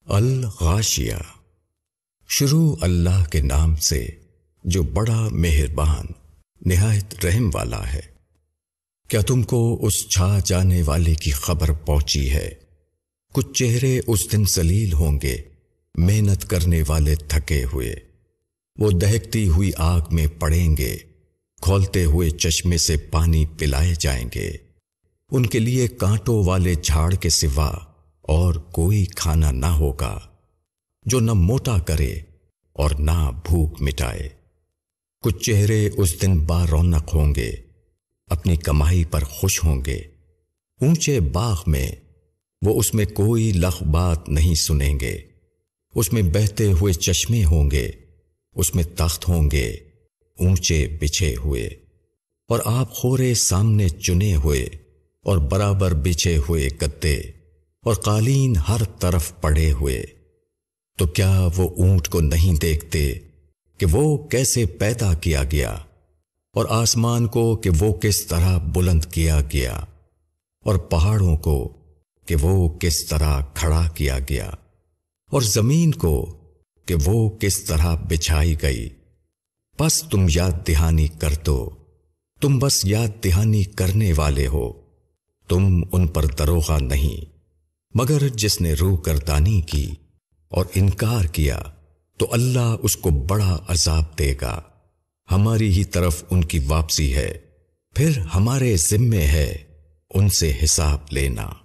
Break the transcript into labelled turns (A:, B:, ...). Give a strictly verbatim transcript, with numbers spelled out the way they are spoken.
A: الغاشیہ۔ شروع اللہ کے نام سے جو بڑا مہربان نہایت رحم والا ہے۔ کیا تم کو اس چھا جانے والے کی خبر پہنچی ہے؟ کچھ چہرے اس دن ذلیل ہوں گے، محنت کرنے والے تھکے ہوئے۔ وہ دہکتی ہوئی آگ میں پڑیں گے، کھولتے ہوئے چشمے سے پانی پلائے جائیں گے۔ ان کے لیے کانٹوں والے جھاڑ کے سوا اور کوئی کھانا نہ ہوگا جو نہ موٹا کرے اور نہ بھوک مٹائے۔ کچھ چہرے اس دن بارونق ہوں گے، اپنی کمائی پر خوش ہوں گے۔ اونچے باغ میں وہ اس میں کوئی لغ بات نہیں سنیں گے۔ اس میں بہتے ہوئے چشمے ہوں گے، اس میں تخت ہوں گے اونچے بچھے ہوئے، اور آپ خورے سامنے چنے ہوئے اور برابر بچھے ہوئے گدے اور قالین ہر طرف پڑے ہوئے۔ تو کیا وہ اونٹ کو نہیں دیکھتے کہ وہ کیسے پیدا کیا گیا، اور آسمان کو کہ وہ کس طرح بلند کیا گیا، اور پہاڑوں کو کہ وہ کس طرح کھڑا کیا گیا، اور زمین کو کہ وہ کس طرح بچھائی گئی؟ بس تم یاد دہانی کر دو، تم بس یاد دہانی کرنے والے ہو، تم ان پر دروغہ نہیں۔ مگر جس نے روح گردانی کی اور انکار کیا تو اللہ اس کو بڑا عذاب دے گا۔ ہماری ہی طرف ان کی واپسی ہے، پھر ہمارے ذمے ہے ان سے حساب لینا۔